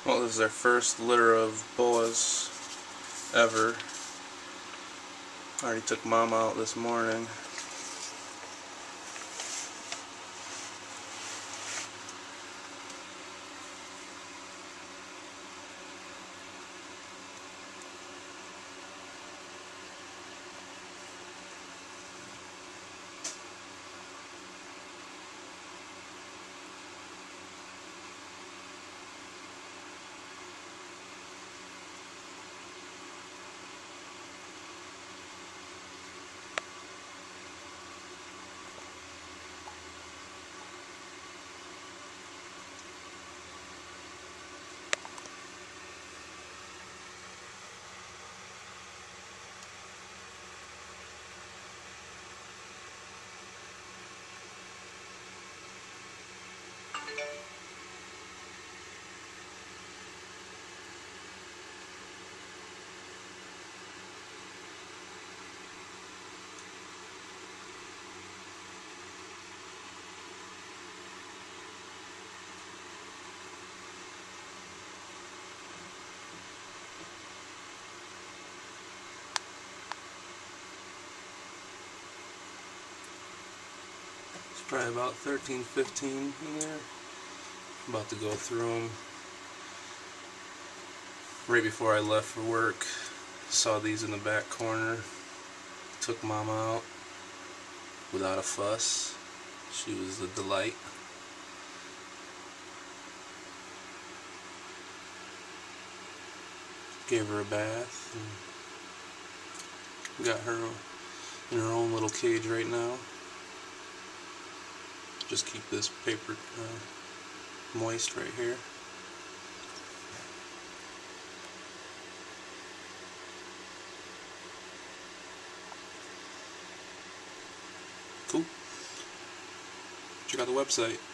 Well, this is our first litter of boas ever. I already took Mom out this morning. It's probably about 13, 15 in there. I'm about to go through them. Right before I left for work, saw these in the back corner. Took Mama out without a fuss. She was a delight. Gave her a bath and got her in her own little cage right now. Just keep this paper moist right here. Cool. Check out the website.